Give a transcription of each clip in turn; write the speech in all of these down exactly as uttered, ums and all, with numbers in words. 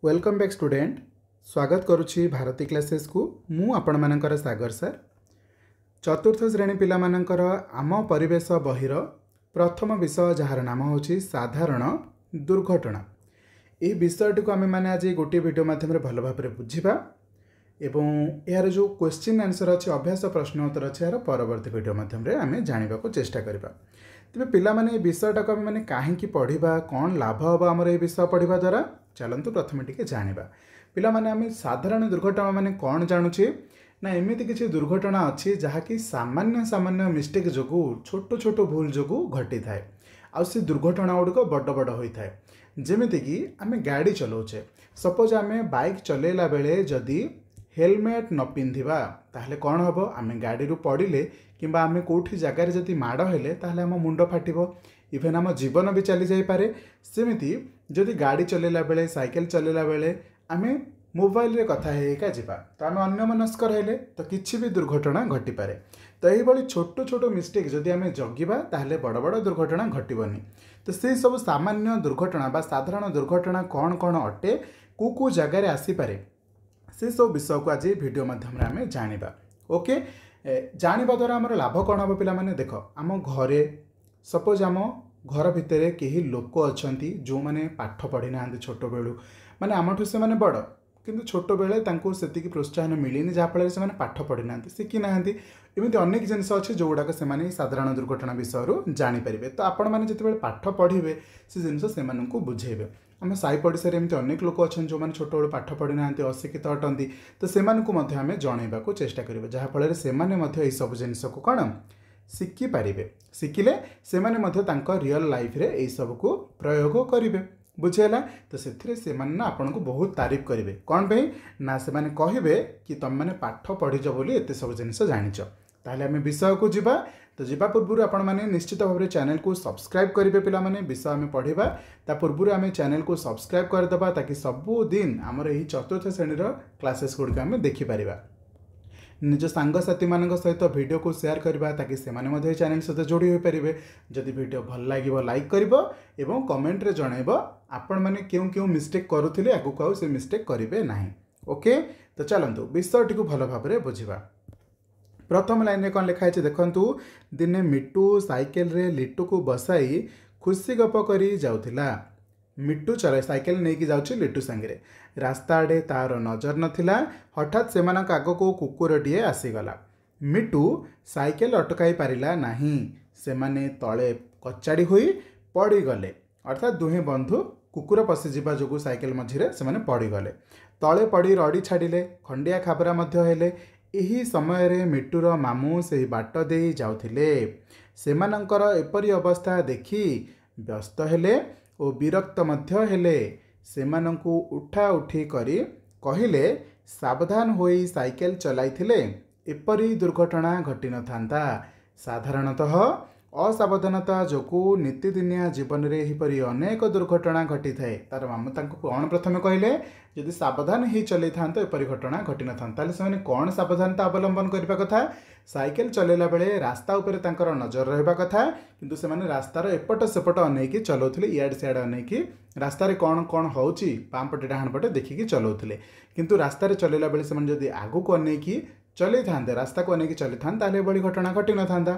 Welcome back student स्वागत करुछि Bharti classes को मु आपण मानकर सागर सर चतुर्थ श्रेणी पिला मानकर आम परिवेश बहिर प्रथम विषय जार नाम होछि साधारण दुर्घटना। ये विषयटी को आम मैंने आज गोटे वीडियो माध्यम भल भाव बुझा एवं यार जो क्वेश्चन आंसर अच्छे अभ्यास प्रश्न उत्तर अच्छे यार परवर्ती वीडियो माध्यम आम जानवा को चेष्टा करवा। तेज पिला माने विषयटा को आम मैंने कहीं पढ़ा कौन लाभ हम आम ये विषय पढ़ा द्वारा चलतु प्रथम टी जाना पिला माने आम साधारण दुर्घटना माने कौन जानुचे ना एमती किसी दुर्घटना अच्छी जहाँकि सामान्य सामान्य मिस्टेक जो छोट छोट भूल जो घटी थाए आउ से दुर्घटना गुड़िक बड़ बड़ होता है। जमीक आम गाड़ी चलाऊे सपोज आम बाइक चलेला बेले जदि हेलमेट न पिंधिबा ताहले कौन हम आम गाड़ी पड़े कि आम कौटी जगार जदि माड़ हेले ताहले आम मुंड फाटिबो इभेन आम जीवन भी चली जाई पारे। सेमिति जदि गाड़ी चलेला बेले साइकेल चलेला बेले आम मोबाइल रे कथा हेका जिबा तो आम अन्यमनस्क रहिले तो किछि भी दुर्घटना घटी पारे। तो यही छोट छोट मिस्टेक जदि आम जगिबा ताहले बड़ बड़ दुर्घटना घटबनी। तो से सब सामान्य दुर्घटना बा साधारण दुर्घटना कौन कौन अटे कु कु जगार आसीपारे से सब विषय को आज वीडियो माध्यम आम जानिबा। ओके जानिबा द्वारा आमर लाभ कौन हम पिला माने देख आम घरे सपोज आम घर भितर कहीं लोक अच्छा जो मैंने पाठ पढ़ी ना छोट बेलू माने आमठू से माने बड़ किंतु छोट बेले से प्रोत्साहन मिलनी जहाँफल से पाठ पढ़ी ना शिखी ना एमती अनेक जिनस अच्छे जो गुड़ाक से साधारण दुर्घटना विषय जानीपर। तो आपण मैंने जिते पाठ पढ़े से जिनस से बुझेबे आम साई पड़िशा एमती अनेक लोक अच्छा जो मैंने छोट बेलू पाठ पढ़ी ना अशिक्षित अटंती तो से आम जनइबा को चेष्टा करेंगे जहाँफल से सब जिनस को कौन शिखिपारे शिखिले से रियल लाइफ रे यही सब को प्रयोग करेंगे बुझेगा। तो से आपन को बहुत तारीफ करेंगे कौन पे ना से माने कहे कि तुम मैंने पाठ पढ़ीज बोली एत सब जिन जाच ताहले आम विषय को जीवा। तो जीवा पूर्व आपण मैंने निश्चित भाव में चैनल को सब्सक्राइब करेंगे पिला माने विषय आम पढ़ा ता पूर्व आम चैनल को सब्सक्राइब करदे ताकि सबुदिन आमर यही चतुर्थ श्रेणी क्लासेस गुड़िक आम देखिपर निज सांगसाथी मान सहित वीडियो को शेयर करवा ताकि से माने चैनल सहित जोड़ी हो पारे। जदि वीडियो भल लगे लाइक कर एवं कमेंट रे जनइब आपण मैंने क्यों क्यों मिस्टेक करुले आगुक आउ से मिस्टेक करेंगे ना। ओके तो चलतु विषय टी भल भाव में बुझा। प्रथम लाइन में कौन लिखाई देखु दिने मिट्टू साइकेल रे लिट्टू को बसाई खुशी गप करी जाउथिला। मिट्टू चले साइकेल नहीं कि जाउछि लिट्टू संगे रास्ता आड़े तार नजर नथिला हठात से आग को कुकुरटीए आसीगला। मिट्टू साइकेल अटकाई पारिला नाही से माने तले कचाड़ी हुई पड़गले अर्थात दुहे बंधु कुकुर पशिजा जो साइकेल मझिरे से माने पड़गले तले पड़ी रड़ी छाड़िले खंडिया खाबरा मध्य हेले। एही समय रे मिट्टूर मामू से बाट दे जाउथिले सेमानंकर एपरी अवस्था देखी व्यस्त हेले ओ विरक्त मध्य हेले। सेमानंकु उठा उठी करी कहिले सावधान होई साइकेल चलाइथिले एपरी दुर्घटना घटी न थांता। साधारणतः असावधानता जोकु नीतिदिनिया जीवन रे हिपरी अनेक दुर्घटना घटी थाए। तार मामू तांको कौन प्रथमे कहले जदि सावधान ही चलै थांतो एपरी घटना घटी न थांता। से कौन सावधानता अवलंबन करबा कथा साइकेल चलेला बेले रास्ता उपरे तांकर नजर रहबा कथा किंतु से माने रास्तार एपट सेपट अनेकी चलाउथिले इयाड सियाड अनेकी रास्तार कौन कौन होउची पाम पटे डाहाण पटे देखिकी चलाउथिले किंतु रास्तार चलेला बेले से माने जदि आगु को अनेकी चलै थांते रास्ता को अनेकी चलै थांते ताले बड़ी घटना घटी न थांता।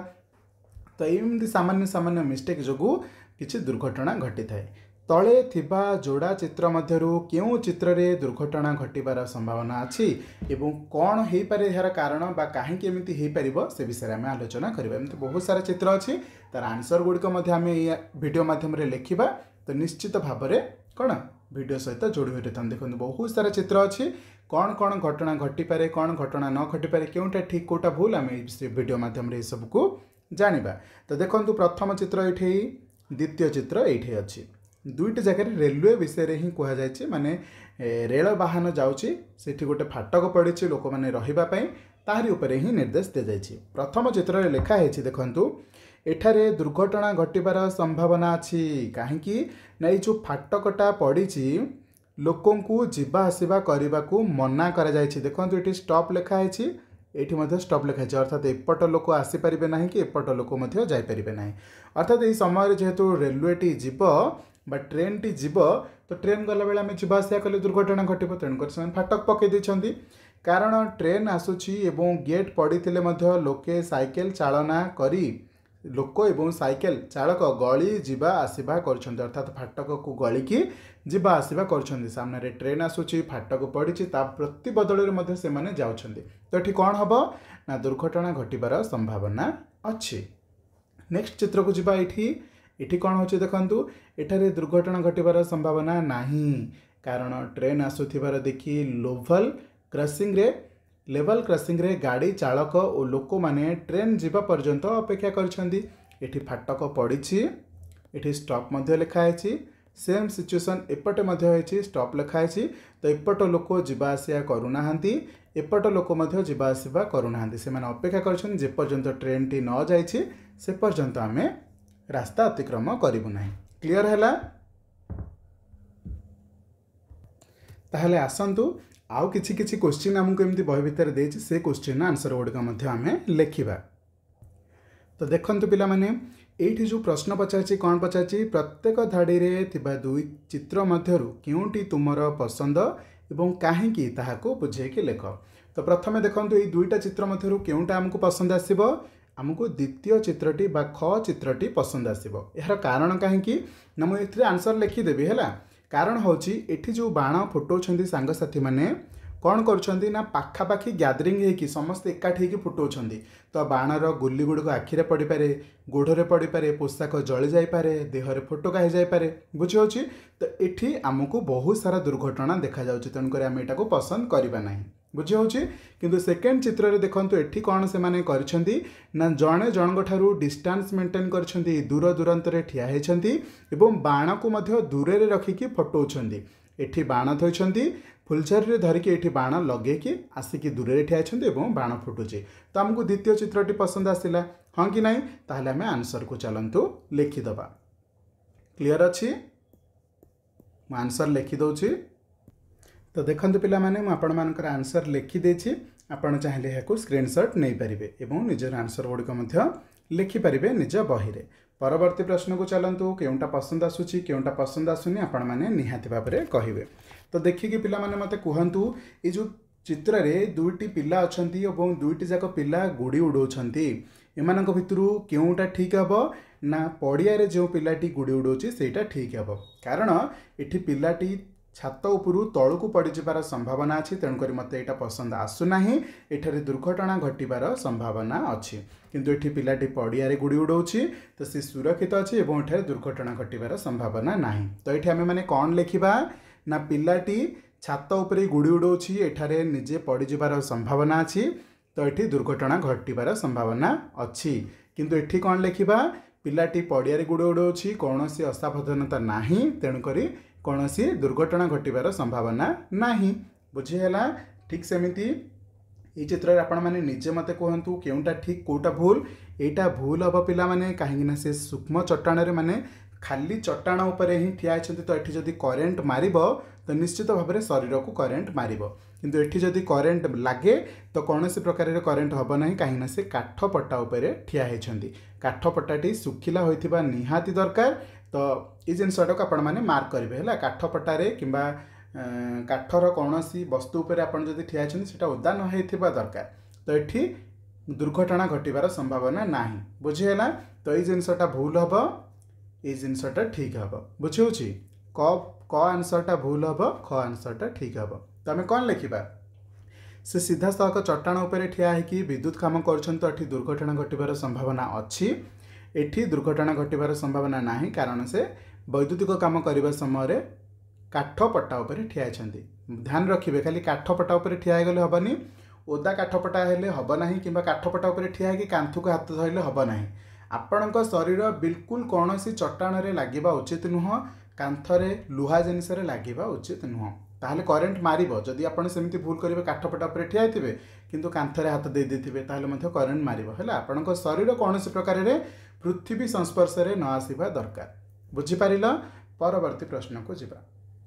तो एमती सामान्य सामान्य मिस्टेक जो किसी दुर्घटना घटी थाए। तले थिबा जोड़ा चित्र मध्यरु केउ चित्र रे दुर्घटना घटिबार संभावना अच्छी एवं कौन हो पारे यार कारण बा कहीं एमती हो पार से विषय में आलोचना करबा। एमती बहुत सारा चित्र अच्छी तार आंसर गुड़िक आम वीडियो माध्यम लिखा तो निश्चित भाव में कौन वीडियो सहित जोड़ी हुई था। देखो बहुत सारा चित्र अच्छी कौन कौन घटना घटी पारे कौन घटना न घटी पारे क्योंटा ठीक कोटा भूल आम वीडियो माध्यम सबको जानिबा। तो देखंतु प्रथम चित्र ये द्वितीय चित्र ये अच्छी दुईट जगह रेलवे विषय ही कह जाए माने रेल वाहन जाऊँगी सेठी गोटे फाटक पड़ी लोक मैंने रही ताहरी उपरे ही निर्देश दी जाए। प्रथम चित्र रे लिखा है देखंतु एठारे दुर्घटना घटिबार संभावना अच्छी कहीं ना ये जो फाटकटा पड़ी लोकों को जीवा आसवा करने को मना करा जायछि। देखंतु ये स्टॉप लिखा है ये स्टॉप लिखाई अर्थात एपट लोक आसीपारे ना कि एपट लोक जापर ना अर्थात ये समय जेहेतु रेलवेटी जीव बा ट्रेन टी जीव तो ट्रेन गला बेले आम जावासिया कले दुर्घटना घटो तेणुकर से फाटक पकई देछंती कारण ट्रेन आसूची एवं गेट पड़ीथिले मध्य लोके साइकेल चालना करी लोक एवं साइकेल चालक गली जीवा आसवा कर अर्थात फाटक को गली की जीवा आसवा कर सामने ट्रेन आसूची फाटक पड़ी प्रति बदल में से जाउछंती तो ये कौन हम ना दुर्घटना घटबार संभावना अच्छी। नेक्स्ट चित्र को जीवा ये ये कौन होची देखंतु एठारे दुर्घटना घटबार संभावना नहीं कारण ट्रेन आसुथिबार देखी लेवल क्रॉसिंग रे लेवल क्रॉसिंग रे गाड़ी चालक और लोक माने ट्रेन जीवा पर्यंत अपेक्षा करछंती एठी फाटक पड़ी एठी स्टॉप मध्य लिखाई सेम सिचुएशन एपटे मध्य होइछि स्टॉप लिखाई तो एपट लोक जीवा आसिया करूनाहांती एपट लोक मध्य जीवा आसिबा करूनाहांती से माने अपेक्षा करछन जे पर्यंत ट्रेन टी न जाइछि से पर्यंत आमे रास्ता अतिक्रम करिबु नाही। क्लियर हैला ताहले आसंतु आउ किछि किछि क्वेश्चन हमको एमती बही भितर देछि से क्वेश्चन आंसर गुड़िक मध्य आमे लेखिबा। तो देखंतु पिला माने एठी जो प्रश्न पचाछि कौन पचाछि प्रत्येक धाड़ी रे थिबा दुई चित्र मध्यरु केउंटी तुमर पसंद एवं काहेकि ताहाको बुझेकी लेख। तो प्रथमे देखंतु एई दुईटा चित्र मध्यरु केउंटा हमको पसंद आसीबो आमको द्वितीय चित्रटी बा ख चित्रटी पसंद आसीबो। यार कारण काहेकि ना मु एथिरे आंसर लिखिदेबी हैला कारण होची एठी जो बाण फुटौछंती सांगसाथी माने कौन करुछंती ना पाखापाखी गैदरिंग होगी समस्त एकाठी होगी फुटौछंती तो बाणर गुली गुड़िक आखिरे पड़ पारे गोड़े पड़ पारे पोशाक जली जापे देहरे फोटका हो जापे बुझी होची तो ये आमको बहुत सारा दुर्घटना देखा जाउछि तेणुकर आम एटा को पसंद करबा नहीं बुझी होची। किंतु सेकेंड चित्र रे देखंतु एठी कौन से माने करछंती ना जणे जनक ठारू डिस्टेंस मेंटेन करछंती दूर दूरांत रे ठिया हेछंती एवं बाण को मध्य दूर रे रखिकी फटौछंती एठी बाण थोइछंती फुलझरी धरिकी एठी बाण लगेकी आसिकी दूर रे ठिया हेछंती एवं बाण फुटुची तो आमको द्वितीय चित्रटी पसंद आसिला हाँ कि नहीं ताहले आमे आंसर को चलंतु लिखिदबा। क्लियर अच्छी मैं आंसर लिखि दउछि। तो देखंतु पिला माने मु आपण मानकर आंसर लिखि देछि आपण चाहिले याको स्क्रीनशॉट नै परिबे एवं निजर आंसर गुड़िक मध्य लिखि परिबे निज बही रे। परवर्ती प्रश्न को चलंतु केउंटा पसंद आसुची केउंटा पसंद आसुनी आपण माने निहाती भाबरे कहिबे। तो देखिकी पिला माने मते कहंतु ए जो चित्र रे दुईटी पिला अछंती एवं दुईटी जाक पिला गुड़ी उडौछंती एमानक भितरु केउंटा ठीक हबो ना पड़िया रे जो पिलाटी गुड़ी उडौची सेटा ठीक हबो कारण एठी पिलाटी छात उपरू तळकू पड़ जिबार संभावना अच्छी तेणुकर मत यहाँ पसंद आसुना एठारे दुर्घटना घटबार संभावना अच्छी किंतु एठी पिलाटी पड़िया रे गुड़ी उडौची तो सी सुरक्षित अच्छी और एठारे दुर्घटना घटबार संभावना नहीं। तो ये आम मैंने कौन लिखा ना पिलाटी छात उपरे गुड़ी उडौची एठारे निजे पड़ जिबार संभावना अच्छी तो ये दुर्घटना घटबार संभावना अच्छी किंतु एठी कौन लिखा पिलाटी पड़िया रे गुड़ी उडौची कौन सी असावधानता नहीं तेणुक कौन सी दुर्घटना घटबार संभावना नहीं बुझीगला। ठीक सेमिति ये चित्र आपण मैंने निजे मत कहतु केउंटा ठीक कोटा भूल एटा भूल हम पिला माने कहीं से सूक्ष्म चट्टाण रे माने खाली चट्टाण उपरे ही ठिया होती तो ये जदि करेन्ट मारिब तो निश्चित भाव में शरीर को करेन्ट मारिब किंतु एठी जदि करेन्ट लागे तो कौन सी प्रकार करेन्ट हम ना कहीं से काठ पट्टा उपरे ठिया होती काठ पट्टाटी सुखिला होइथिबा निहाती दरकार। तो ये जिनसटा को आपण मैंने मार्क करेंगे है काठ पट्टारे कि काठर कौन सी वस्तु उपर आप ठिया होता ओदा न होइथिबा दरकार तो ये दुर्घटना घटबार संभावना नहीं बुझीगला। तो ये जिनसटा भूल हम ये जिनसटा ठीक हम बुझे क क आंसरटा भूल हम ख आंसरटा ठीक हम। तो आम कौन लिखा से सीधा सड़क चट्टाण उपर ठिया होगी विद्युत काम कर दुर्घटना घटबार संभावना अच्छी एठी दुर्घटना घटबार संभावना नहीं कारण से वैद्युतिक काम करने समय काठ पट्टा उपर ठिया होती ध्यान रखिए खाली काठ पट्टा उपर ठिया गले हेनी ओदा काठ पट्टा हेले हम ना कि काठ पट्टा उपर ठिया होगी कांथ को हाथ धरले हम ना आपण शरीर बिल्कुल कौन सी चट्टाण रे लागिबा उचित नुह कांथरे लुहा जिनिस लागिबा उचित नुह ताहले करेन्ट मारिबो जदि आपण सेमती भूल करिवे काठ पट्टा उपर ठिया होइथिबे किंतु कांथरे हाथ दे देथिबे ताहले मध्य करेन्ट मारिबो हैला आपण शरीर कौन सी प्रकार रे पृथ्वी संस्पर्श रे न आसीबा दरकार बुझी पारिला। परवर्ती प्रश्न को जिबा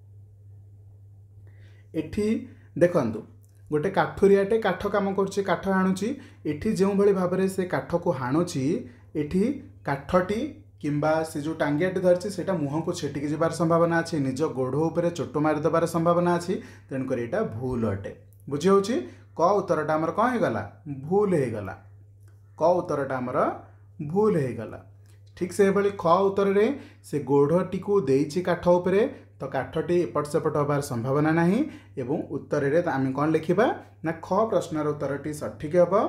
एठी देखंतु गोटे काठुरियाटे काठ काम करुच्ची काठ हाणुची एठी जो भली भाबरे से काठ को हाणुची एठी काठटी किंबा से जो टांगियाटी धरछि सेटा मुह को छेटिकी जबार संभावना अच्छी, निज गोड़ उपरे चोट मारिदेबार संभावना अच्छी, तेणुक यहाँ भूल अटे। बुझी होछि क उत्तरटा आमर कौन होगला भूल होगला, क उत्तरटा आमर भूल होगला। ठीक से भाई ख उत्तर रे से गोढ़टी को देइछि काठ उपरे, तो काठटी एपट सेपट होबार संभावना नहीं, एवं उत्तर रे आम कौन लिखिबा ना ख प्रश्नर उत्तरटी सठिक हम।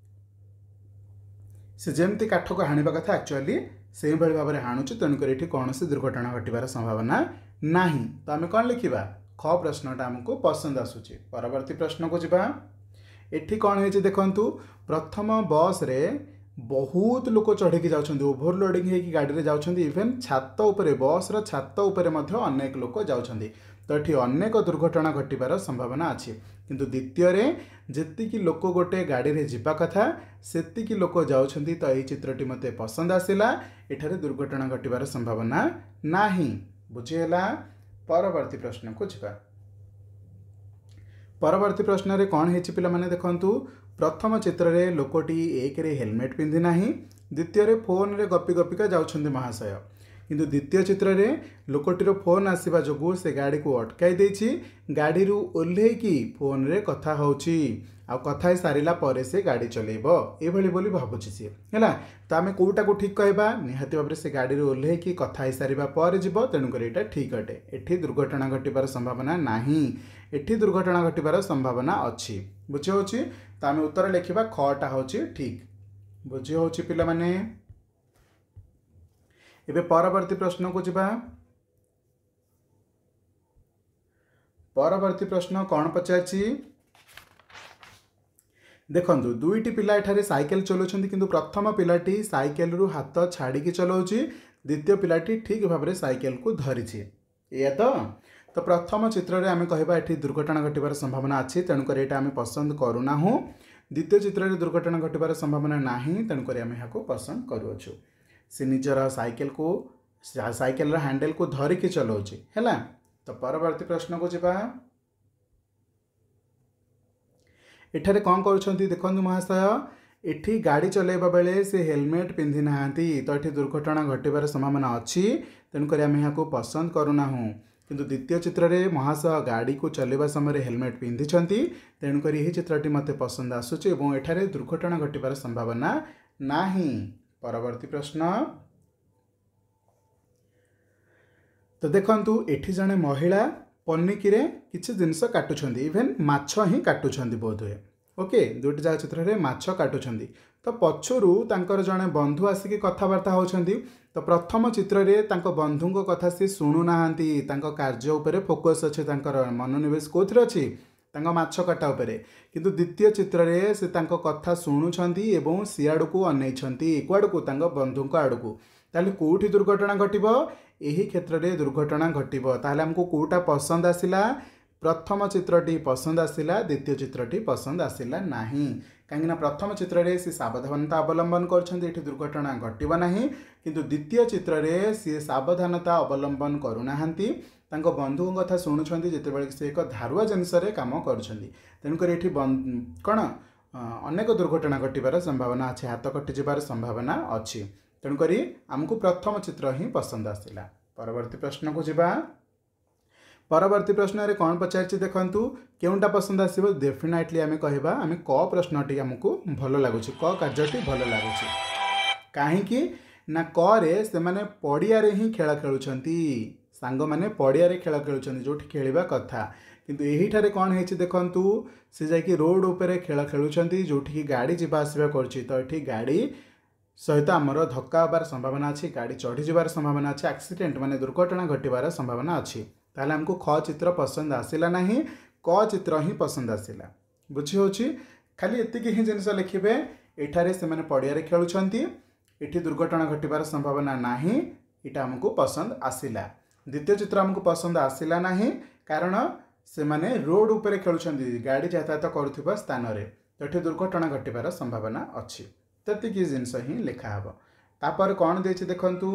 से जमती काठ को हाणिबा कथा एक्चुअली से भाई भाव में हाणुची, तेणुक ये कौन से दुर्घटना घटवार संभावना नहीं, तो आम कौन लिखिबा ख प्रश्नटा आमको पसंद आसुची। परवर्ती प्रश्न को जिबा। एठी कौन है देखंतु, प्रथम बस रे बहुत लोक चढ़ी जाउछन्ती, ओभरलोडिंग होगी गाड़ी रे जाउछन्ती, इवेन छात उपरे बस रो छात उपरे मध्य अनेक लोक जाउछन्ती, तो ये अनेक दुर्घटना घटवार संभावना अच्छी। किंतु द्वितीय रे जेतिकी लोक गोटे गाड़ी रे जिबा कथा सेतिकी लोक जाउछन्ती, तो यही चित्रटी मते पसंद आसिला, एठारे दुर्घटना घटवार संभावना नाही। बुझीला। परवर्ती प्रश्न को जिबा। परवर्ती प्रश्न रे कौन हेछि पिला माने देखंतु, प्रथम चित्र रे लोकटी एक रे हेलमेट पिंधि नाही, द्वितीय रे फोन रे गपी गपिका जाउछन्ती महाशय, किंतु द्वितीय चित्र रे लोकटीर फोन आसीबा जोगु से गाड़ी को अटकाई देछि, गाड़ी रु ओल्हे की फोन रे कथा होछि, आ कथा सारिला परे से गाड़ी चलेबो एभली बोली भाबुछि सी हैला। तो आमे कोटा को ठीक कहबा, निहाती भाबरे से गाड़ी रु ओल्हे की कथा सारिबा परे जिवो, तेणु करी एटा ठीक अटे। एठी दुर्घटना घटिबार संभावना नाही, एठी दुर्घटना घटिबार संभावना अछि। बुझि होछि, तो आमे उत्तर लिखिबा खटा होछि ठीक। बुझि होछि पिला माने। एबे परवर्ती प्रश्न को जिबा। परवर्ती प्रश्न कौन पचारछि देखंतु, दुईटी पिला एठारे साइकेल चलाउछन्ती, किंतु प्रथम पिलाटी साइकेल रु हाथ छाड़ी चलाउछि, द्वितीय पिलाटी ठीक भाव में साइकेल को धरिछि, या तो तो प्रथम चित्र रे आमे कहबा एठी दुर्घटना घटिबार संभावना अछि, तेणुक एटा आमे पसंद करूना हूँ। द्वितीय चित्र रे दुर्घटना घटिबार संभावना नाही, तेणुक आमे याको पसंद करूछु। से निजर साइकेल को साइकेल रा हैंडल को धरिकी चलाउछि हैला। तो परवर्ती प्रश्न को जिबा। एठारे कौन करुछन्ती देखंतु महाशय, एठी गाड़ी चलेबा बेले से हेलमेट पिंधि नाहांती, तो एठी दुर्घटना घटिबार संभावना अछि, तेणुक आमे याको पसंद करूना हूँ। किंतु द्वितीय चित्र रे महाशय गाड़ी को चलेबा समय हेलमेट पिंधिछन्ती, तेणुक यही चित्रटी मते पसंद आसुछि एवं एठारे दुर्घटना घटिबार संभावना नाही। परवर्ती प्रश्न। तो देखंतु एठी जने महिला पन्निकी रे किछि जिंस काटुछन्ती, इवेन माछ ही काटुछन्ती बोध हुए। ओके, दुईटी जाक चित्र रे माछ काटुछन्ती, तो पछरु तांकर जने बंधु आसिकी कथावार्ता होछन्ती। तो प्रथम चित्र रे तांको बंधुंको कथा से सुनु नाहांती, तांको कार्य उपरे फोकस अछि, तांकर मनोनिवेश कोथरे अछि तांको माछ काटा उपरे, किंतु द्वितीय चित्र रे से तांको कथा सुनुछन्ती एवं सियाडु को अनैछन्ती, कुआडु को तांको बंधुंको आडु को। ताले कोठी दुर्घटना घटिबो, एही क्षेत्र रे दुर्घटना घटिबो। ताले हमको कोटा पसंद आसिला, प्रथम चित्रटी पसंद आसिला, द्वितीय चित्रटी पसंद आसिला नाही। कहीं प्रथम चित्र रे से सावधानता अवलंबन करछन्ती, एठी दुर्घटना घटिबा नाही, किंतु द्वितीय चित्र रे से सावधानता अवलंबन करूनाहांती, तांको बंधु कथा शुणुछन्ती जेतेबेले से एक धारुआ जिनस रे काम करुछन्ती, तेणुकर एठी कण अनेक दुर्घटना घटिबार संभावना अछि, हाथ कटि जिबार संभावना अछि, तेणुकर आमको प्रथम चित्र ही पसंद आसिला। परवर्ती प्रश्न को जिबा। परवर्ती प्रश्न रे कौन पचारछि देखंतु, केउंटा पसंद आसीबो, डेफिनेटली आमे कहबा आमे क प्रश्नटी हमको भलो लागुछि, क कार्यटी भलो लागुछि। काहे कि ना क रे से माने पडिया रे ही खेला खेलुछन्ती, सांग माने पडिया रे खेला खेलुछन्ती, जोठी खेलिबा कथा, किंतु एही ठारे कौन हेछि देखंतु, से जाय कि रोड ऊपर खेला खेलुछन्ती, जोठी की गाड़ी जिबा आसीबा करछि, तो एठी गाड़ी सहित आमर धक्का होबार संभावना अछि, गाड़ी चढ़ी जिबार संभावना अछि, एक्सीडेंट माने दुर्घटना घटिबार संभावना अछि। ताले हमको ख चित्र पसंद आसिला नाही, क चित्र ही पसंद आसिला। बुझी होछि, खाली एतिकी ही जिनस लिखिबे, एठारे से माने पडिया रे खेलुछन्ती, एठी दुर्घटना घटिबार संभावना नाही, एटा हमको पसंद आसिला। द्वितीय चित्र हमको पसंद आसिला नाही, कारण से माने रोड ऊपर खेलुछन्ती, गाड़ी यातायात करुथिबा स्थान रे, तो एठी दुर्घटना घटिबार संभावना अछि, ततिकी जिनस ही लिखा हबो। तापर कौन देछि देखंतु,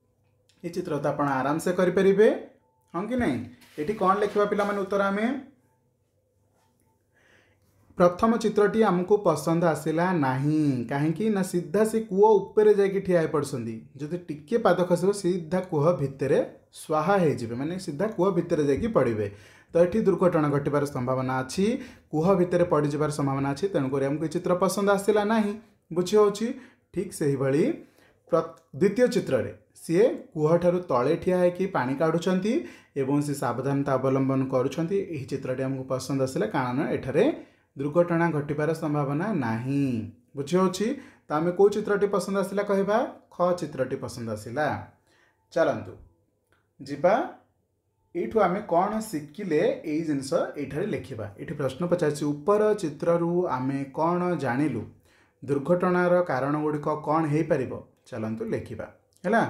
ए चित्र तो आपण आराम से करि परिबे, हाँ कि नहीं। एठी कौन लिखिबा पिला माने उत्तर आमे, प्रथम चित्रटी आमको पसंद आसला नहीं कहीं ना सीधा से कूह उपरे जाकि ठिया पड़ती जदि टिके पाद खसब सीधा कूह भितर स्वाहा हो माने सीधा कूह भितर जाकि पड़े तो ये दुर्घटना घटबार संभावना अच्छी कूह भितर पड़ जाबार संभावना अच्छी तेणुक आमको चित्र पसंद आसला नहीं बुझी हो ठीक से ही भली द्वितीय चित्र रे सी कूह ठारू तले ठिया है कि पानी काढ़ुंट एवं सी सावधानता अवलंबन करुँच चित्रटी आमको पसंद आसला कारण एठारे दुर्घटना घटबार संभावना नहीं बुझी हो तो आम कौ चित्रटी पसंद आसला कहबा ख चित्रटी पसंद आसला। चलतु जीवा यू आम कौन शिखिले यही जिनस ये लिखा ये प्रश्न पचार उपर चित्रु आम कौन जानिलु दुर्घटनार कारण गुड़िक कौन हो पार चलतु लिखा है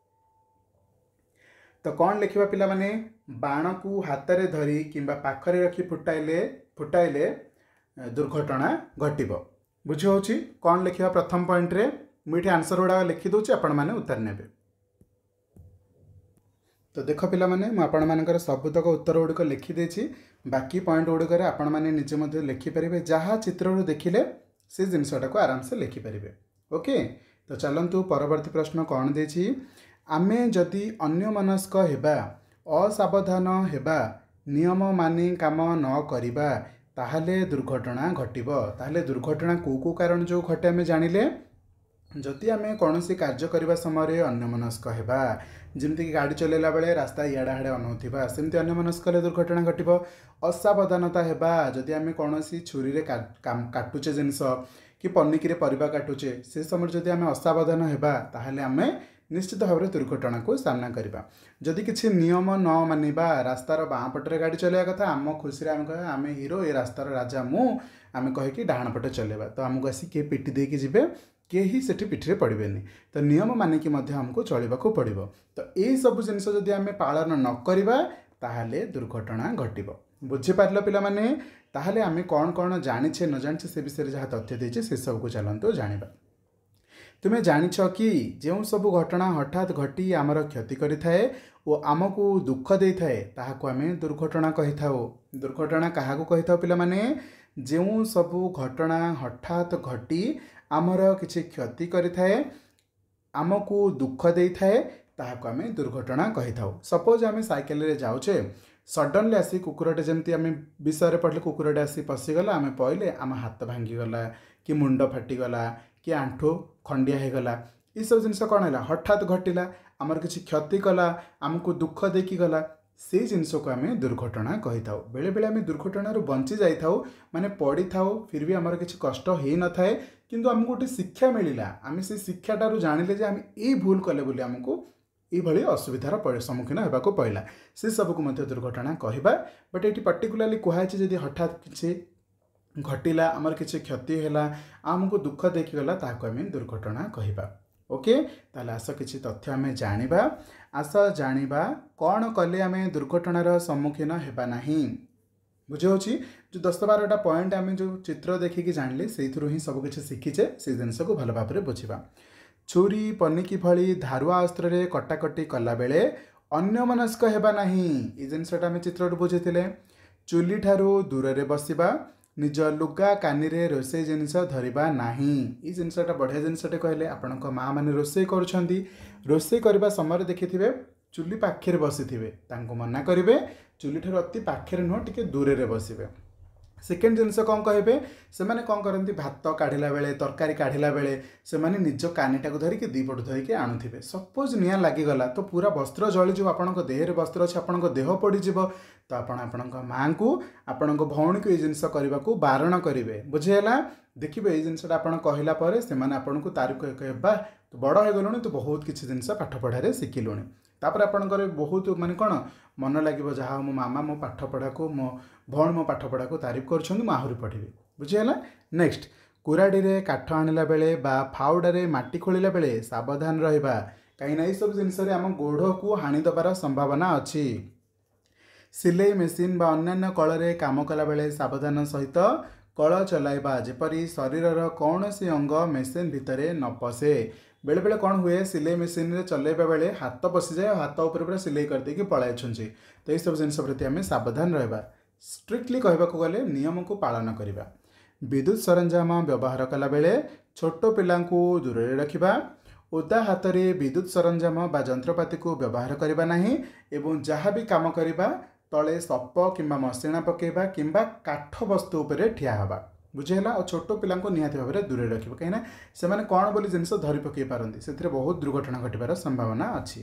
तो कौन लिखा पिला माने बाण को हाथ में धरी किंबा पाखरे रखी फुटाइले फुटाइले दुर्घटना घटब बुझी हो कौन लिखा प्रथम पॉइंट रे मुझे आंसर गुड़ा लिखिदे आपण मैंने उत्तर ने तो देख पिला माने मु आपण मानकर सबुतक उत्तर गुड़िक लिखिदे बाकी पॉइंट गुड़िक आपण मैंने निजे लिखिपारे जहाँ चित्र देखिले से जिनसटा को आराम से लिखिपारे ओके। तो चलतु परवर्ती प्रश्न कौन देछि आमे जदि अन्य मनस्क हेबा असावधान हेबा नियम मानि काम न करिबा ताहले दुर्घटना घटिब ताहले दुर्घटना को को कारण जो घटे आम जानिले जदि आम कौन कार्य करने समय अन्यमनस्क हेबा जमती कि गाड़ी चलेला बेले रास्ता इयाड़ा हाड़े अनौथिबा सेमती अन्यमनस्क दुर्घटना घटिब असावधानता हेबा जदि आम कौन छुरी रे काटुचे जिनस कि पनिकी परिबा काटुचे से समय जदि आम असावधान हेबा ताहले आम निश्चित भाव में दुर्घटना को सामना करवा जदि किसी नियम न मानिबा रास्तार बाँ पटे गाड़ी चलवा कथा आम खुशी आम कह आम हिरो ये रास्तार राजा मु आम कहीकि डाण पटे चलेबा तो आमको आसी किए पिटी देकी जिबे केही सेठी पिठी पड़ेनि तो नियम मानिकी आमको चलवाक पड़ो तो यही सब जिनस जदि आम पालन न करवा ताहले दुर्घटना घटिब बुझीपार पिला माने ताहले आम कौन कौन जानिछे न जानिछे से विषय जहाँ तथ्य देछे से सब को चलतु जानिबा। तुम्हें जानिछ कि जो सब घटना हठात घटी आमर क्षति करिथाए ओ आमको दुख दे थाए ताहाको आमे दुर्घटना कहि थाओ। दुर्घटना काहाको कहि थाओ पिला माने जो सब घटना हठात घटी आमर किछि क्षति करिथाए आमको दुख दे थाए ताहाको आमे दुर्घटना कहि थाओ। सपोज आमे साइकेल रे जाउछे सडनली आसी कुकुरटे जमती आम विषय पढ़ले कुकुरटे आसी पशिगला आम पइले आम हाथ भांगीगला कि मुंड फाटीगला कि आंठू खंडिया हो गला ये सब जिनस कौन है हठात घटिला आमर किसी क्षति कला आमको दुख देखी गला से जिनस को आम दुर्घटना कही था। बेले बेले आम दुर्घटना बंची जाई माने पड़ी थाओ फिर भी आमर किसी कष्ट हो न थाए किंतु आमको गोटे शिक्षा मिलला आम से शिक्षाटारू जानिले जे आम ये भूल कले बोली आमको ये असुविधार सम्मुखीन होगा पड़ा से सबको मध्य दुर्घटना कहवा बट ये पर्टिकुलाली कहुई जदि हठात किसी घटिला आमर किसी क्षति है आमको दुख देखीगला ताको आम दुर्घटना कहवा ओके। ताले आस किसी तथ्य आम जानिबा आस जानिबा कौन कले आम दुर्घटनार सम्मुखीन हेबा नहीं बुझे होची जो दस बारटा पॉइंट आम जो चित्र देखिकी जानिले से ही सबकि शिखीचे से जिनस को भल भाव में बुझा। छुरी पनिकी भली धारुआ अस्त्र रे कटाकटी कला बेले अन्यमनस्क हेबा नहीं ये जिनसटा आम चित्र बुझे चुली ठारू दूर रे बसिबा निज लुगा कानी रे रोसई जिनस धरिबा नाही ये जिनसटा बढ़िया जिनसटे कहले आपण माँ मैंने रोसई करुछंती रोसई करबा समय देखिथिबे चुली पाखे बसी तांको मना करेंगे चुली ठार अति पाखे नुह टिके दूर रे बसिबे। सेकेंड जिनस कौन कहे से मैंने कौन करती भात काढ़ला बेले तरकारी काढ़ला बेले से मैंने निज कानीटा को धरिकी दी पटू धरिकी आणुथिबे सपोज निआं लागिगला तो पूरा वस्त्र जलिज आपण देहरे वस्त्र अच्छे आपण देह पड़ज तो आपण आपण माँ को आपण भौणी को ये जिनस करने को बारण करेंगे बुझेगा देखिए ये जिनसा आप कहला से आपन को तारीख कहबा तो बड़ हो गलुणी तो बहुत किसी जिनस पाठ पढ़ारे शिखिलुणी तापर आपणकर बहुत माने कौन मन लगे जहाँ मो मामा मो पाठ पढ़ा को मो भौण मो पाठ पढ़ा को तारीफ कर आहरी पढ़ी बुझीगला। नेक्स्ट कुराड़ी रे काठ आणला बेले बा फाउडारे माटी खोलिला बेले सावधान रहिबा कहीं सब जिनस आम गोड़ को हाणी दबार संभावना अच्छी। सिलाई मेसीन बा अन्यान्य कल काम कला बेले सावधान सहित कल चलाइबा जेपरी शरीरर कौन सी अंग मेसीन भितर न पशे बेले बेले कौन हुए सिलाई मेसीन रे चलेबा बेले हाथ पशि जाए हाथ उपर पूरा सिलाई करदे पलाई छुंची तो ये सब जिनस प्रति आम सावधान रहिबा स्ट्रिक्टली कहबा को गले नियम को पालन करिबा। विद्युत सरंजाम व्यवहार कला बेले छोट पिलांकु दूर रखिबा, ओदा हाथ रे विद्युत सरंजाम बा जंत्रपाति को व्यवहार करबा नाही एवं जहाँ भी काम करबा तले सप किंबा मसिणा पकेबा किंबा काठ वस्तु उपरे ठिया हबा बुझेला। और छोट पिलांको निहाती भाव में दूर रखिबा कहीं से माने कौन बोली जिनस धरी पकई पारंती से बहुत दुर्घटना घटिबार संभावना अच्छी।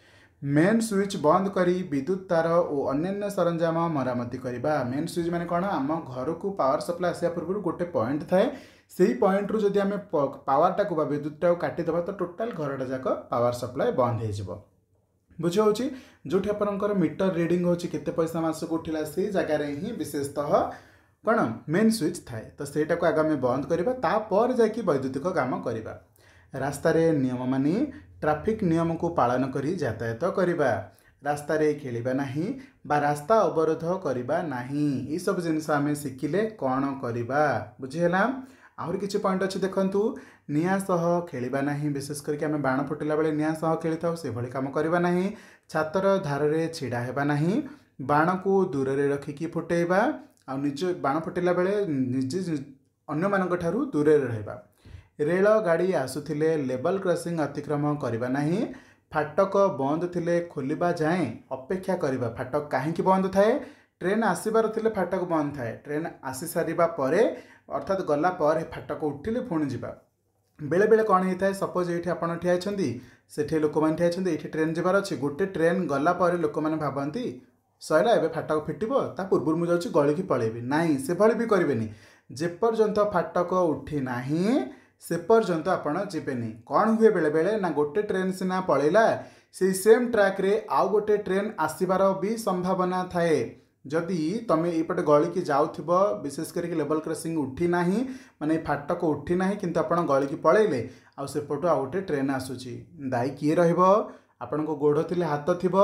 मेन स्विच बंद करी विद्युत तार और अन्य सरंजाम मरामती करबा। मेन स्विच माने कौन आम घर को पावर सप्लाई आसा पूर्व गोटे पॉइंट थाए से पॉइंट रु जदि आम पावरटा को विद्युतटा काटिदेबा तो टोटाल घरटा जाक पावर सप्लाई बंद हो बुझे हो जो आपंकर मीटर रिडिंग होची केते पैसा मासक उठिला से जगार ही विशेषतः कौन मेन स्विच थाए तो सेटा को आगामी बंद करबा तापर जाकि वैद्युतिक काम करबा। रास्ता रे नियम मानी ट्रैफिक नियम को पालन करी यातायात करबा। रास्ता रे खेलिबा नाही बा रास्ता अवरोध करबा नाही ई सब जिनस आम शिखिले कौन करबा बुझीला। आहरी किछि पॉइंट अच्छे देखंतु निया सह खेलिबा नाही विशेष करके आम बाण फुटिला बेले निया सह खेली थाउ से भली काम करबा नाही। छातर धार रे छिड़ा हेबा नाही। बाण को दूर रे रखिकी फुटेबा आ निज बाण फुटिला बेले निजे अन्य मानक ठारू दूर रे रहबा। रेल गाड़ी आसुथिले लेवल क्रॉसिंग अतिक्रम करबा नाही। फाटक बंद थिले खोलिबा जाए अपेक्षा करबा। फाटक काहेकि बंद थाए ट्रेन आसबार थिले फाटक बंद थाए ट्रेन आसी सारिबा परे अर्थात गला पर फाटक उठिले पुणी जावा। बेले बेले कौन होता है सपोज ये आपड़ ठिया से लोक मैंने ठिया ये ट्रेन जबार अच्छे गोटे ट्रेन गला पर लोक मैंने भावती सैला एवं फाटक फिटब ता पूर्व मुझे जाऊँगी गलिकी पलैबी नाई से भली भी करेनि जेपर्यंत फाटक उठी ना से पर्यंत आपड़ जीवेनि। कौन हुए बेले बेले ना गोटे ट्रेन सीना पलैला से सेम ट्रैक रे आउ गोटे ट्रेन आसबार भी संभावना थाए। जदि तुम ये गली की जाऊब विशेष करके लेवल क्रॉसिंग उठी ना माने फाटक उठी ना कि आप गली की पलैले आउ सेपटू आउ गोटे ट्रेन आसूची दायी किए रपण को गोड़ थिले हाथ थिबो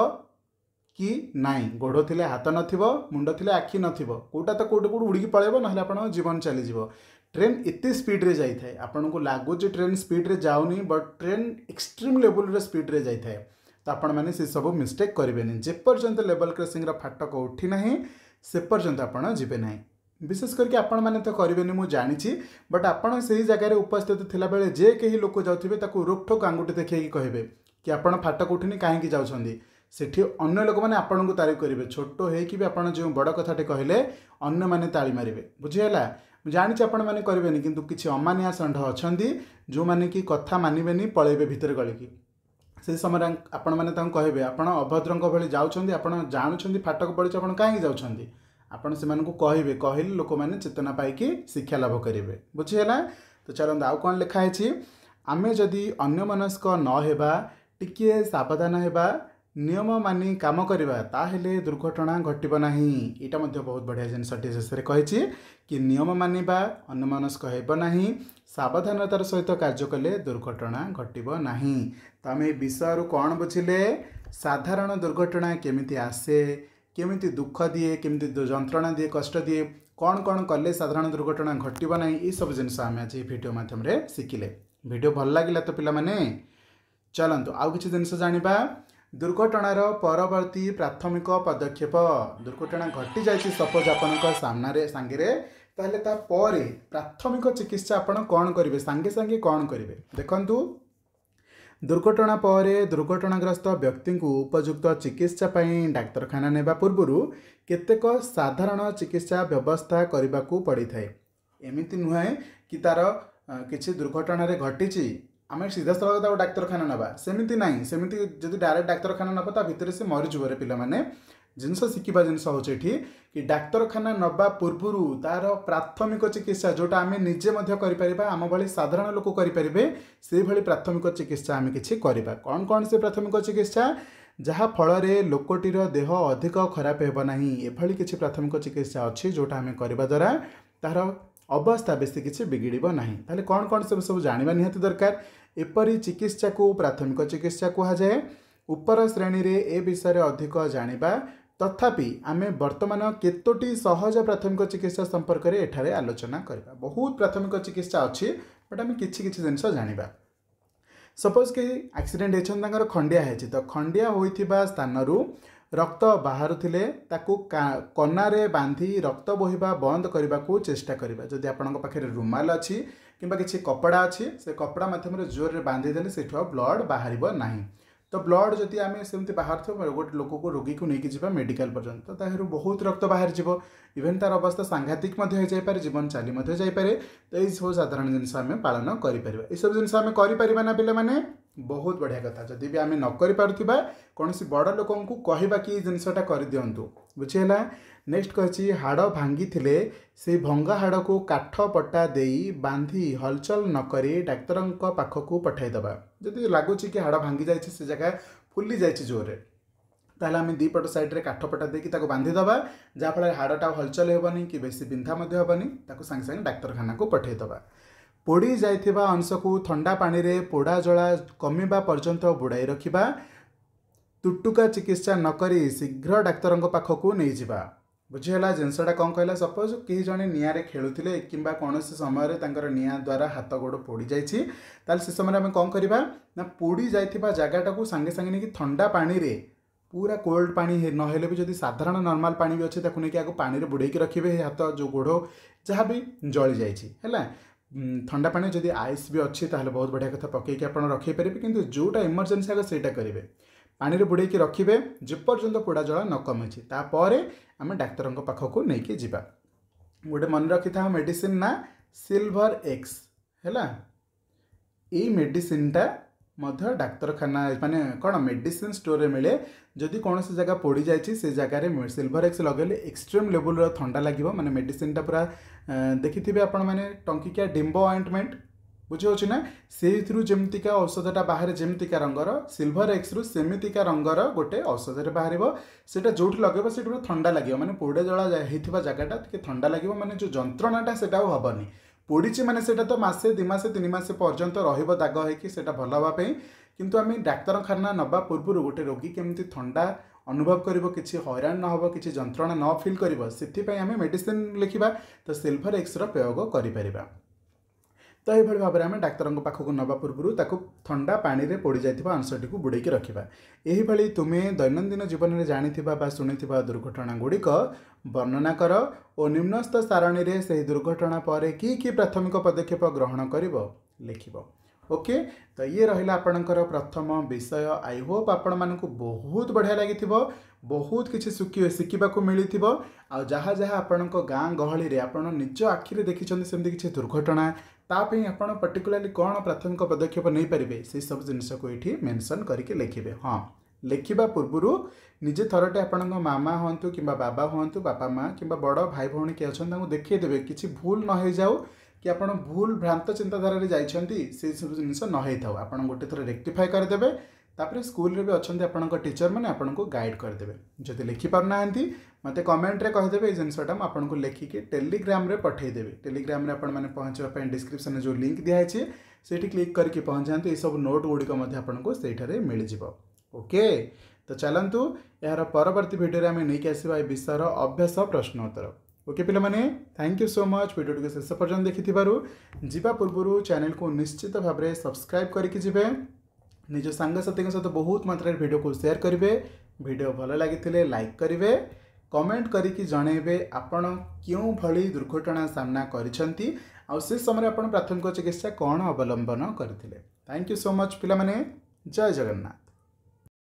कि नाई गोड़ थिले हाथ नथिबो मुंड थिले आखि नथिबो कोटा तो कोटे कोट उड़िकी पलैबो ना आपन जीवन चलीज। ट्रेन एते स्पीड रे जाई थाए आपन को लागुच ट्रेन स्पीड रे जाऊनी बट ट्रेन एक्सट्रीम लेवल रे स्पीड रे जाई थाए तो आपण मैंने से सब मिस्टेक करेंगे। जेपर्यंत लेवल क्रॉसिंग फाटक उठी ना से पर्यंत आपड़ जीवे ना विशेष करके आपण मैंने तो करेंगे मुझे जानी बट आपड़ से जगह उपस्थित थिला बेले जे कहीं लोक जाऊे रोकठोक आंगुठी देखिए कहे कि आपड़ फाटक उठिनी कहीं जाऊँगी सेठी अन्य लोक मैंने आपन को तारीफ करेंगे। छोट होगी आपड़ जो बड़ कथाटे कहले अन्य मैंने ताली मारे बुझीगला। जानी आपण मैंने करेंगे किंतु किसी अमानिया षंढ अच्छा जो मैंने कि कथा मानबेनी पलैबे भितर गलिकी से समय आपण मैंने कहे आप अभद्रंक भली जाऊँगी आप जानूँ फाटक पड़ी आप कहीं जाऊँगी आपण से कहे कहले लोक मैंने चेतना पाई शिक्षा लाभ करेंगे बुझीगला। तो चलते आउ कौन लिखाई आमे जदि अन्य मनस्क नहेबा टिके सावधान हेबा नियम मानी काम करवा ताहेले दुर्घटना घटब नाही। एटा मध्य बहुत बढ़िया जिनसटी शेष में कही कि नियम मानिबा अन्यमनस्क हेब नाही सावधानतार सहित कार्य कले दुर्घटना घटब नाही। तो आम विषय कौन बुझिले साधारण दुर्घटना केमिति आसे केमिति दुख दिए केमिति जंत्रणा दिए कष्ट दिए कौन कौन कले साधारण दुर्घटना घटब नाही ये सब जिनस आम आज भिडियो माध्यम शिखिले। भिडियो भल लगिला तो पिला माने चलतु आउ किछि जिनस जानिबा। दुर्घटनार परवर्ती प्राथमिक पदक्षेप दुर्घटना घटी जाइए सपोज आपण सामने सांगे ताहले ता परे प्राथमिक चिकित्सा आपण कौन करेंगे सांगे सांगे कौन करेंगे देखंतु। दुर्घटना परे दुर्घटनाग्रस्त व्यक्ति को उपयुक्त चिकित्सा पाई डाक्तरखाना नेबा पूर्व केतेक साधारण चिकित्सा व्यवस्था करने को पड़ी थाए। एमती नुहे कि तार किसी दुर्घटना घटी आम सीधा स्थल डाक्तरखाना नवा सेमती ना सेमती जब डायरेक्ट डाक्तरखाना नब ता भितर से मरीजर पे मैंने जिनस शिखा जिनस हो कि डाक्तरखाना नवा पूर्वर तार प्राथमिक चिकित्सा जोटा आम निजे कर आम भाई साधारण लोक करेंगे से भली प्राथमिक चिकित्सा आम कि करवा। कौन कौन से प्राथमिक चिकित्सा जहाँ फल लोकटीर देह अधिक खराब होना एभली किसी प्राथमिक चिकित्सा अच्छी जोटा आम करवा द्वारा तार अवस्था बेसी किसी बिगिड़ ना। ताहले कौन कौन सब सब जाना निहाती दरकार एपरी चिकित्सा को प्राथमिक चिकित्सा कहुए। उपर श्रेणी रे ए विषय अधिक जानिबा तथापि आमे वर्तमान केतोटी सहज प्राथमिक चिकित्सा संपर्क में एठारे आलोचना करबा। बहुत प्राथमिक चिकित्सा अच्छी बट आम किछि किछि जिनस जानिबा। सपोज कि एक्सीडेंट होती खंडिया है तो खंडिया होइथिबा स्थानरू रक्त बाहरुथिले ताकू कनारे बांधी रक्त बोहिबा बंद करने को चेष्टा करिबा। जदि आपन पाखे रुमाल अच्छी किंबा किसी कपड़ा अच्छी से कपड़ा माध्यम जोर रे बांधी देले से ब्लड बाहर नहीं। तो ब्लड जदि आम सेमती बाहर थो गोटे लोक को रोगी को लेकिन जावा मेडिकल पर्यंत तो ताहरु बहुत रक्त बाहर जीव इवेन तार अवस्था सांघातिक हो जीवन चली जापे। तो ये सब साधारण जिनस आम पालन करें ये सब जिन आम करें ना पे मैंने बहुत बढ़िया कथा। जदि भी आम न करुवा कौन सी बड़ लोक कहवा कि जिनसटा कर दिंतु बुझीगला। नेक्स्ट कही हाड़ भांगी थिले से भंगा हाड़ को काठ पटा दे बांधी हलचल नक डाक्तर पाखक पठाईदबा। जदि लगुच कि हाड़ भांगी जाए से जगह फुली जाए जोरे ताहले आम दीपट साइड्रे काठ पटा देकी बांधीदबा जहाँफल हाड़टा हलचल हेबनी कि बेसी बिंधा हेबनी सागे सागे डाक्तरखाना को पठाईदबा। पोड़ी जाइथिबा अंश को ठंडा पानी रे पोड़ा जला कमिबा पर्यंत बुड़ाई रखिबा। तुटुका चिकित्सा नकरी शीघ्र डाक्तर पाखक नहीं जिबा। बुझीगला जिनसटा कौन कहला सपोज कहीं जड़े निआरे खेलुथिले किंबा कौन समय तांकर निआ द्वारा हाथ गोड़ पोड़ी जाइछि ताले से समय आम कौन करबा ना पोड़ी जाइथिबा जगहटा को सांगे सांगे नहीं ठंडा पानी रे पूरा कोल्ड पानी नहेले भी जदि साधारण नॉर्मल पानी भी अच्छे ताकू नहीं आगे पानी रे बुड़ेकी रखिबे हाथ जो गोड़ जहाँ भी जली जाइछि हैला। ठंडा पानी जदि आइस भी अच्छी ताहले बहुत बढ़िया कथा पकईकि आप रखी पारे किंतु जोटा इमरजेंसी आगे सेटा करेंगे पानी रे बुड़ेकी रखिबे जेपर्यंत पोड़ा जला न कमी तापर आम डाक्तर पाखक नहीं जावा। गोटे मन रखी था मेडिसिन ना सिल्वर एक्स है ये मेडिसिनटा मध्य डाक्तरखाना माने कौन मेडिसिन स्टोर रे मिले। जदि कौन सी जगह पोड़ी जाइए से जगह सिल्वर एक्स लगेले एक्सट्रीम लेवल ठंडा लगे माने मेडिसिनटा पूरा देखिथे आपण मैंने टंकिकिया डिम्बो ऑइंटमेंट बुझे ना से जमतिका औषधटा बाहर जमतिका रंगर सिल्वर एक्स रु सेमितिका रंगर गोटे औषध बाहर से जो लगे से ठंडा लगे माने पोड़े जला होता जगहटा टे ठंडा लगे माने जो जंत्रणाटा से हेनी पोड़ी माने से तो मसे दि मसे तीन मस पर्यंत रही दाग होता भल हाँपाई। किंतु आम डाक्तरखाना नवा पूर्व गोटे रोगी केमती ठंडा अनुभव करिवो किछि हैरान न हो किछि जंत्रणा न फील करिवो सेथिपई आम मेडिसिन लिखिबा तो सिल्वर एक्स रो प्रयोग करिपरिबा। तो ये भाव में आम डाक्तर पाखक नवा पूर्व ताकू ठंडा पानी रे पोड़ी जाइथिबा अंशटी को बुड़ेकी रखिबा। एही भली तुमे दैनंदिन जीवन में जानिथिबा बा सुनिथिबा दुर्घटना गुड़िक वर्णना कर और निम्नस्थ सारणी रे से दुर्घटना पर की की प्राथमिक पदक्षेप ग्रहण करिवो लिखिबो। ओके तो ये रहा आपणकर प्रथम विषय। आई होप आपण मानक बहुत बढ़िया लगी बहुत किसी शिखा मिली आ जहाँ जहाँ आपण गाँ गहली रे आपण निज आखिरे देखी सेमती किसी दुर्घटना तापी आपण पर्टिकुलाली कौन प्राथमिक पदक्षेप नहीं पारे से सब जिनस को ये मेंशन करके लिखिबे। हाँ लिखा पूर्व निजे थरटे आपण मामा हूँ कि बाबा हूँ बापा माँ कि बड़ भाई भौणी किए अच्छा देखीदेवे कि भूल न हो जाऊ कि आप भूल भ्रांत चिंताधारा जाइछंती से सब जिनस न होता आप गोटे थर रेक्टिफाई करदेवे तापर स्कूल रे भी अच्छा आपण टीचर मैंने आपन को गाइड करदेवे। जदि लिखिपारना मत कमेंट रे कहीदेवे ये जिनसटा आपको लिखिकी टेलीग्राम रे पठेदेवी। टेलीग्राम रे आपण मैंने पहुँचापी डिस्क्रिप्शन जो लिंक दिखाई से क्लिक करके पहुँच जाते ये सब नोट गुड़िक आपको से मिल जाव। ओके तो चलतु यार परवर्ती भिडियो आम नहीं आसवा ये विषय अभ्यास प्रश्नोत्तर। ओके पिला माने thank you so much video टी शेष पर्यंत देखि जीवा पूर्व चैनल को निश्चित भाव में सब्सक्राइब करके जिबे निज सांगसाथी सहित बहुत मात्रा वीडियो को शेयर करेंगे। वीडियो भल लगी लाइक करेंगे कमेंट करके जनइबे आपण क्यों भली दुर्घटना सामना करिसंती आ से समय आपण प्राथमिक चिकित्सा कौन अवलंबन करथिले। थैंक यू सो मच पिला माने जय जगन्नाथ।